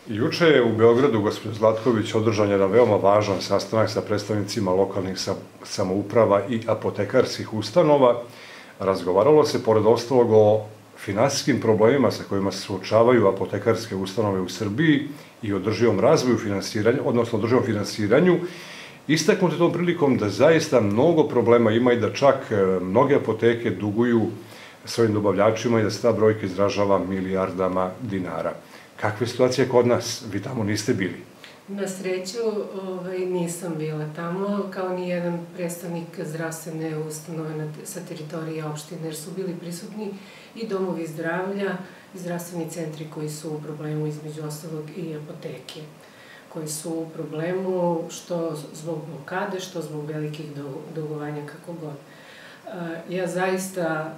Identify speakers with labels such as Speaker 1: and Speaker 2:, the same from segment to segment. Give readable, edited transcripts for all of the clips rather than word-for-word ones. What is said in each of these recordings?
Speaker 1: Juče je u Beogradu gospođa Zlatković održan jedan veoma važan sastanak sa predstavnicima lokalnih samouprava i apotekarskih ustanova. Razgovaralo se, pored ostalog, o finansijskim problemima sa kojima se suočavaju apotekarske ustanove u Srbiji i održivom razvoju finansiranja, odnosno održivom finansiranju. Istaknuti tom prilikom da zaista mnogo problema ima i da čak mnoge apoteke duguju svojim dobavljačima i da se ta brojka izražava milijardama dinara. Kakva je situacija kod nas? Vi tamo niste bili.
Speaker 2: Na sreću nisam bila tamo, kao ni jedan predstavnik zdravstvene ustanove sa teritorije opštine, jer su bili prisutni i domovi zdravlja i zdravstveni centri koji su u problemu, između ostalog i apoteke, koji su u problemu što zbog blokade, što zbog velikih dugovanja, kako god. Ja zaista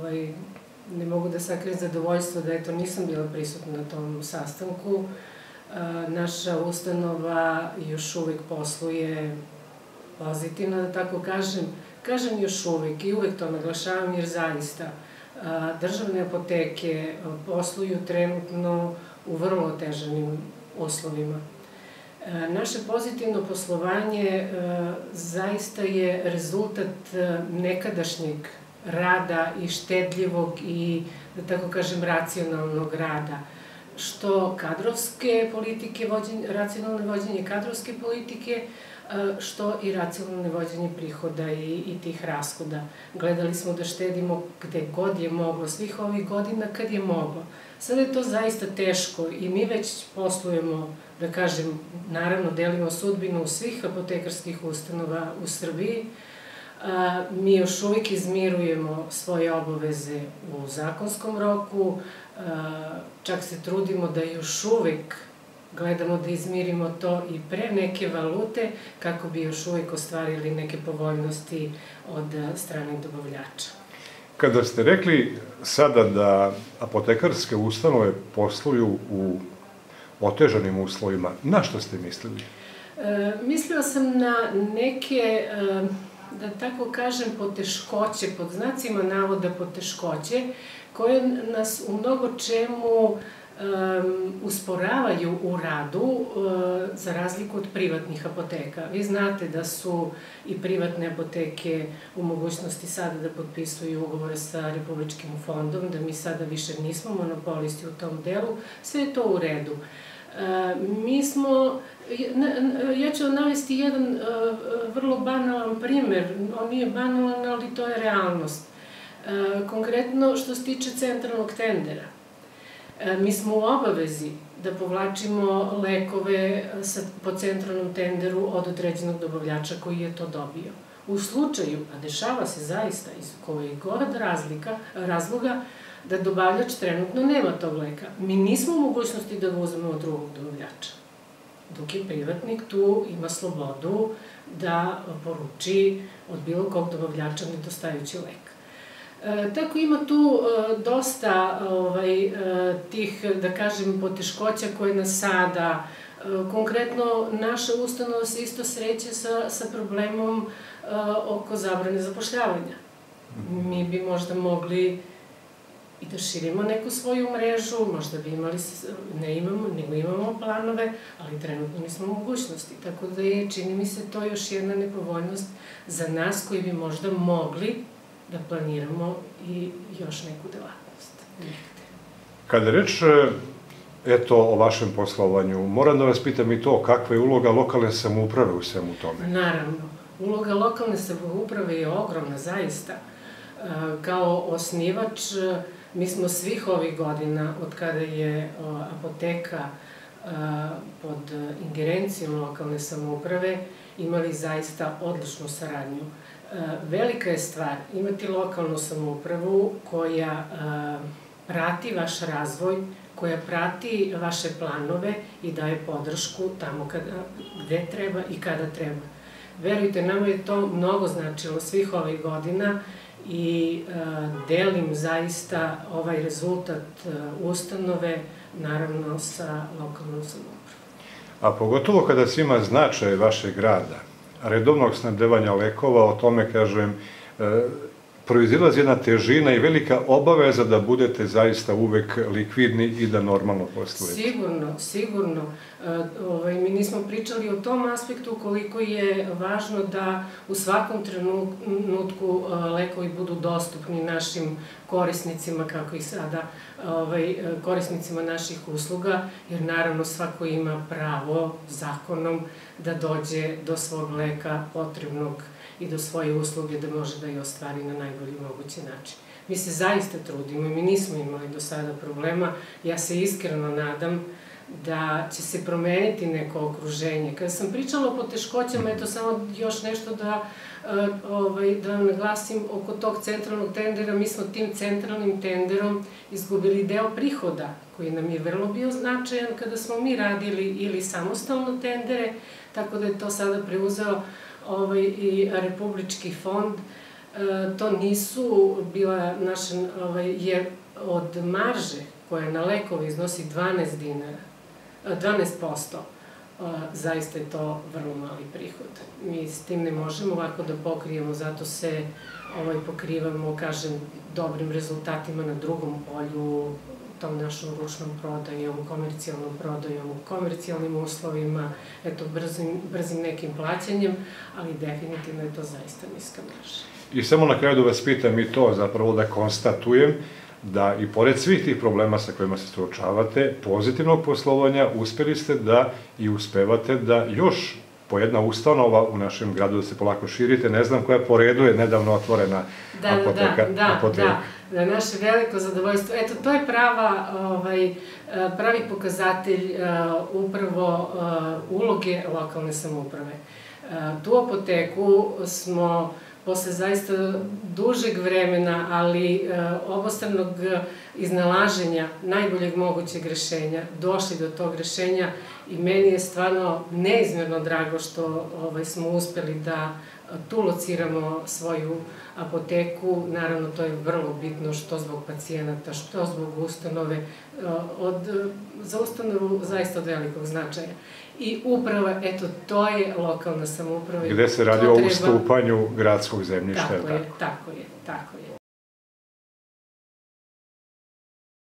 Speaker 2: ne mogu da sakrijem zadovoljstvo da nisam bila prisutna na tom sastanku. Naša ustanova još uvek posluje pozitivno, da tako kažem. Kažem još uvek i uvek to naglašavam, jer zaista državne apoteke posluju trenutno u vrlo otežanim uslovima. Naše pozitivno poslovanje zaista je rezultat nekadašnjeg rada i štedljivog i, da tako kažem, racionalnog rada. Što kadrovske politike, racionalne vođenje kadrovske politike, što i racionalne vođenje prihoda i tih rashoda. Gledali smo da štedimo gde god je moglo, svih ovih godina kad je moglo. Sada je to zaista teško i mi već poslujemo, da kažem, naravno delimo sudbinu svih apotekarskih ustanova u Srbiji. Mi još uvijek izmirujemo svoje obaveze u zakonskom roku, čak se trudimo da još uvijek gledamo da izmirimo to i pre neke valute, kako bi još uvijek ostvarili neke povoljnosti od stranih dobavljača.
Speaker 1: Kada ste rekli sada da apotekarske ustanove posluju u otežanim uslovima, na što ste mislili?
Speaker 2: Mislila sam na neke, da tako kažem, poteškoće, pod znacima navoda poteškoće, koje nas u mnogo čemu usporavaju u radu, za razliku od privatnih apoteka. Vi znate da su i privatne apoteke u mogućnosti sada da potpisuju ugovore sa Republičkim fondom, da mi sada više nismo monopolisti u tom delu. Sve je to u redu. Ja ću navesti jedan vrlo banalan primer. On nije banalan, ali to je realnost. Konkretno što se tiče centralnog tendera. Mi smo u obavezi da povlačimo lekove po centralnom tenderu od određenog dobavljača koji je to dobio. U slučaju, a dešava se zaista iz kojeg god razloga, da dobavljač trenutno nema tog leka. Mi nismo u mogućnosti da ga uzmemo od drugog dobavljača. Dok je privatnik tu, ima slobodu da poruči od bilo kog dobavljača nedostajući lek. Tako ima tu dosta tih, da kažem, poteškoća koje nas sada, konkretno naša ustanova se isto sreće sa problemom oko zabrane zapošljavanja. Mi bi možda mogli i da širimo neku svoju mrežu, možda bi imali, ne imamo, nego imamo planove, ali trenutno nismo u mogućnosti. Tako da je, čini mi se, to još jedna nepovoljnost za nas koji bi možda mogli da planiramo i još neku delatnost.
Speaker 1: Kada je reč o vašem poslovanju, moram da vas pitam i to, kakva je uloga lokalne samouprave u svemu tome?
Speaker 2: Naravno. Uloga lokalne samouprave je ogromna, zaista. Kao osnivač, mi smo svih ovih godina, od kada je apoteka pod ingerencijom lokalne samouprave, imali zaista odličnu saradnju. Velika je stvar imati lokalnu samoupravu koja prati vaš razvoj, koja prati vaše planove i daje podršku tamo gde treba i kada treba. Verujte, nama je to mnogo značilo svih ovih godina i delim zaista ovaj rezultat ustanove, naravno sa lokalnom samoupravom.
Speaker 1: A pogotovo kada se ima značaj vašeg grada, redovnog snabdevanja lekova, o tome, kažem, proizilazi jedna težina i velika obaveza da budete zaista uvek likvidni i da normalno poslujete.
Speaker 2: Sigurno, sigurno. Mi nismo pričali o tom aspektu koliko je važno da u svakom trenutku lekovi budu dostupni našim korisnicima, kako ih sada, korisnicima naših usluga, jer naravno svako ima pravo zakonom da dođe do svog leka potrebnog i do svoje usluge da može da je ostvari na najbolji mogući način. Mi se zaista trudimo i mi nismo imali do sada problema. Ja se iskreno nadam da će se promeniti neko okruženje. Kada sam pričala o poteškoćama, eto samo još nešto da vam naglasim oko tog centralnog tendera. Mi smo tim centralnim tenderom izgubili deo prihoda, koji nam je vrlo bio značajan kada smo mi radili ili samostalno tendere, tako da je to sada preuzeo i Republički fond. To nisu bila naša, jer od marže koja na lekove iznosi 12%, zaista je to vrlo mali prihod. Mi s tim ne možemo ovako da pokrijemo, zato se pokrivamo, kažem, dobrim rezultatima na drugom polju, tom našom ručnom prodajom, komercijalnom prodajom, komercijalnim uslovima, eto, brzim nekim plaćanjem, ali definitivno je to zaista niska marža.
Speaker 1: I samo na kraju da vas pitam i to, zapravo da konstatujem da i pored svih tih problema sa kojima se suočavate, pozitivnog poslovanja, uspeli ste da i uspevate da još po jedna ustanova u našem gradu da se polako širite, ne znam koja po redu je nedavno otvorena apoteka.
Speaker 2: Da, naše veliko zadovoljstvo. Eto, to je pravi pokazatelj upravo uloge lokalne samouprave. Tu apoteku smo posle zaista dužeg vremena, ali obostranog iznalaženja najboljeg mogućeg rešenja, došli do tog rešenja i meni je stvarno neizmerno drago što smo uspeli da tu lociramo svoju apoteku. Naravno, to je vrlo bitno što zbog pacijenata, što zbog ustanove, za ustanovu zaista od velikog značaja. I upravo, eto, to je lokalna samouprava.
Speaker 1: Gde se radi o ustupanju gradskog zemljišta.
Speaker 2: Tako je.